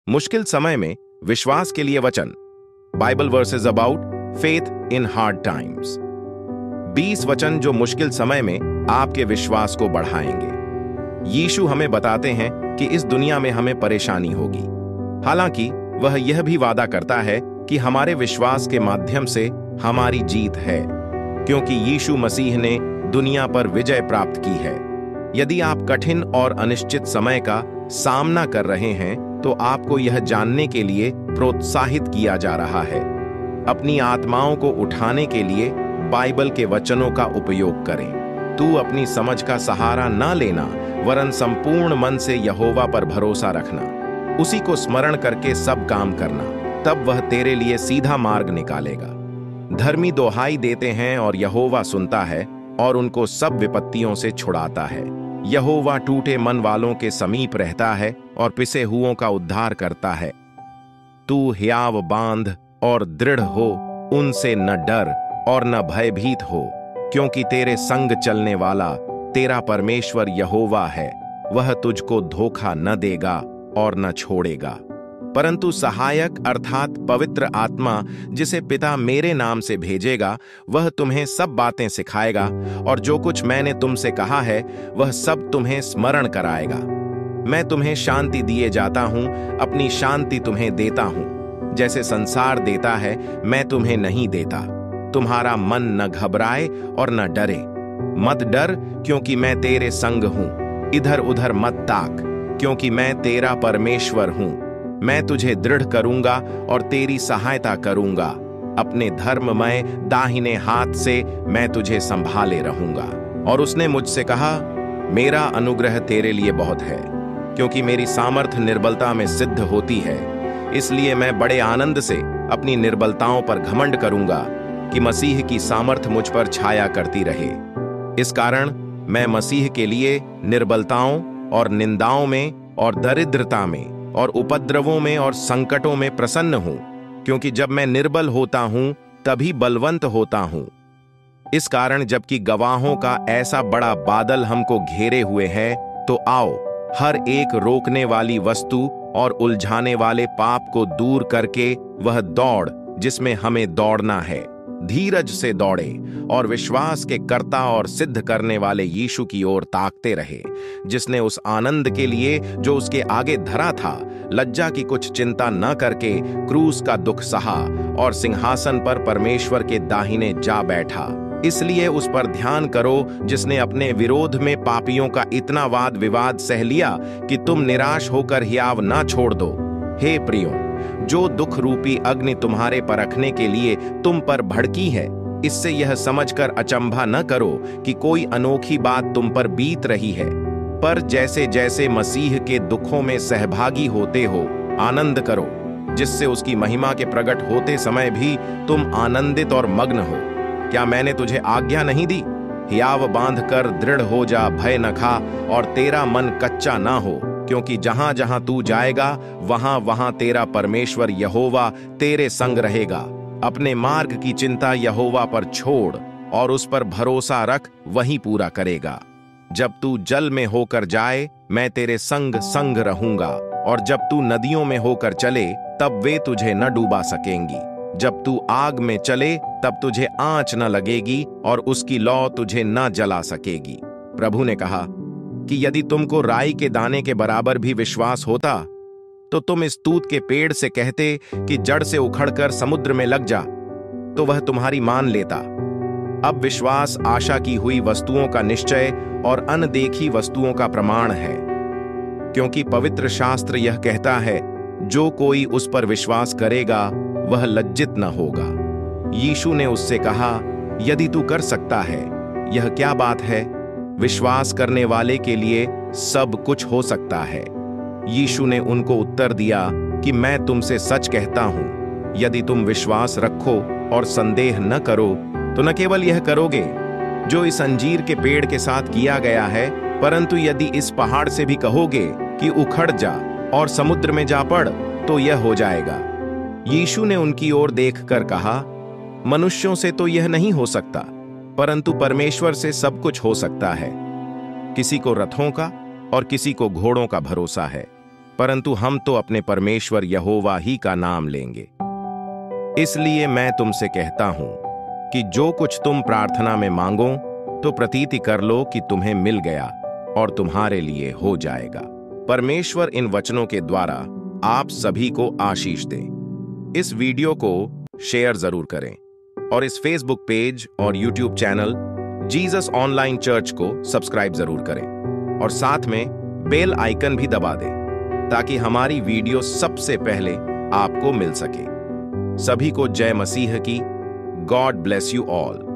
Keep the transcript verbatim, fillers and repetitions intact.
मुश्किल समय में विश्वास के लिए वचन। Bible verses about faith in hard times. बीस वचन जो मुश्किल समय में आपके विश्वास को बढ़ाएंगे। यीशु हमें बताते हैं कि इस दुनिया में हमें परेशानी होगी, हालांकि वह यह भी वादा करता है कि हमारे विश्वास के माध्यम से हमारी जीत है, क्योंकि यीशु मसीह ने दुनिया पर विजय प्राप्त की है। यदि आप कठिन और अनिश्चित समय का सामना कर रहे हैं तो आपको यह जानने के लिए प्रोत्साहित किया जा रहा है। अपनी आत्माओं को उठाने के लिए बाइबल के वचनों का उपयोग करें। तू अपनी समझ का सहारा ना लेना, वरन संपूर्ण मन से यहोवा पर भरोसा रखना। उसी को स्मरण करके सब काम करना, तब वह तेरे लिए सीधा मार्ग निकालेगा। धर्मी दोहाई देते हैं और यहोवा सुनता है और उनको सब विपत्तियों से छुड़ाता है। यहोवा टूटे मन वालों के समीप रहता है और पिसे हुओं का उद्धार करता है। तू हियाव बांध और दृढ़ हो, उनसे न डर और न भयभीत हो, क्योंकि तेरे संग चलने वाला तेरा परमेश्वर यहोवा है। वह तुझको धोखा न देगा और न छोड़ेगा। परंतु सहायक अर्थात पवित्र आत्मा, जिसे पिता मेरे नाम से भेजेगा, वह तुम्हें सब बातें सिखाएगा और जो कुछ मैंने तुमसे कहा है वह सब तुम्हें स्मरण कराएगा। मैं तुम्हें शांति दिए जाता हूं, अपनी शांति तुम्हें देता हूं। जैसे संसार देता है मैं तुम्हें नहीं देता। तुम्हारा मन न घबराए और न डरे। मत डर, क्योंकि मैं तेरे संग हूं। इधर उधर मत ताक, क्योंकि मैं तेरा परमेश्वर हूं। मैं तुझे दृढ़ करूंगा और तेरी सहायता करूंगा। अपने धर्ममय दाहिने हाथ से मैं तुझे संभाले रहूंगा। और उसने मुझसे कहा, मेरा अनुग्रह तेरे लिए बहुत है, क्योंकि मेरी सामर्थ्य निर्बलता में सिद्ध होती है। इसलिए मैं बड़े आनंद से अपनी निर्बलताओं पर घमंड करूंगा कि मसीह की सामर्थ्य मुझ पर छाया करती रहे। इस कारण मैं मसीह के लिए निर्बलताओं और निंदाओं में और दरिद्रता में और उपद्रवों में और संकटों में प्रसन्न हूं, क्योंकि जब मैं निर्बल होता हूं तभी बलवंत होता हूं। इस कारण जबकि गवाहों का ऐसा बड़ा बादल हमको घेरे हुए है, तो आओ हर एक रोकने वाली वस्तु और उलझाने वाले पाप को दूर करके वह दौड़ जिसमें हमें दौड़ना है, धीरज से दौड़े और विश्वास के कर्ता और सिद्ध करने वाले यीशु की ओर ताकते रहे, जिसने उस आनंद के लिए जो उसके आगे धरा था, लज्जा की कुछ चिंता न करके क्रूस का दुख सहा और सिंहासन पर परमेश्वर के दाहिने जा बैठा। इसलिए उस पर ध्यान करो जिसने अपने विरोध में पापियों का इतना वाद विवाद सह लिया कि तुम निराश होकर हियाव ना छोड़ दो। हे प्रियो, जो दुख रूपी अग्नि तुम्हारे परखने के लिए तुम पर भड़की है, इससे यह समझकर अचंभा न करो कि कोई अनोखी बात तुम पर बीत रही है। पर जैसे जैसे मसीह के दुखों में सहभागी होते हो, आनंद करो, जिससे उसकी महिमा के प्रकट होते समय भी तुम आनंदित और मग्न हो। क्या मैंने तुझे आज्ञा नहीं दी? हियाव बांध कर दृढ़ हो जा, भय न खा और तेरा मन कच्चा ना हो, क्योंकि जहां जहां तू जाएगा वहां वहां तेरा परमेश्वर यहोवा तेरे संग रहेगा। अपने मार्ग की चिंता यहोवा पर छोड़ और उस पर भरोसा रख, वही पूरा करेगा। जब तू जल में होकर जाए, मैं तेरे संग संग रहूंगा, और जब तू नदियों में होकर चले, तब वे तुझे न डूबा सकेंगी। जब तू आग में चले, तब तुझे आंच न लगेगी और उसकी लौ तुझे न जला सकेगी। प्रभु ने कहा कि यदि तुमको राई के दाने के बराबर भी विश्वास होता, तो तुम इस तूत के पेड़ से कहते कि जड़ से उखड़कर समुद्र में लग जा, तो वह तुम्हारी मान लेता। अब विश्वास आशा की हुई वस्तुओं का निश्चय और अनदेखी वस्तुओं का प्रमाण है, क्योंकि पवित्र शास्त्र यह कहता है, जो कोई उस पर विश्वास करेगा वह लज्जित न होगा। यीशु ने उससे कहा, यदि तू कर सकता है, यह क्या बात है? विश्वास करने वाले के लिए सब कुछ हो सकता है। यीशु ने उनको उत्तर दिया कि मैं तुमसे सच कहता हूं, यदि तुम विश्वास रखो और संदेह न करो, तो न केवल यह करोगे जो इस अंजीर के पेड़ के साथ किया गया है, परंतु यदि इस पहाड़ से भी कहोगे कि उखड़ जा और समुद्र में जा पड़, तो यह हो जाएगा। यीशु ने उनकी ओर देखकर कहा, मनुष्यों से तो यह नहीं हो सकता, परंतु परमेश्वर से सब कुछ हो सकता है। किसी को रथों का और किसी को घोड़ों का भरोसा है, परंतु हम तो अपने परमेश्वर यहोवा ही का नाम लेंगे। इसलिए मैं तुमसे कहता हूं कि जो कुछ तुम प्रार्थना में मांगो तो प्रतीति कर लो कि तुम्हें मिल गया और तुम्हारे लिए हो जाएगा। परमेश्वर इन वचनों के द्वारा आप सभी को आशीष दे। इस वीडियो को शेयर जरूर करें और इस फेसबुक पेज और YouTube channel Jesus online church को सब्सक्राइब जरूर करें और साथ में बेल आइकन भी दबा दें ताकि हमारी वीडियो सबसे पहले आपको मिल सके। सभी को जय मसीह की। God bless you all.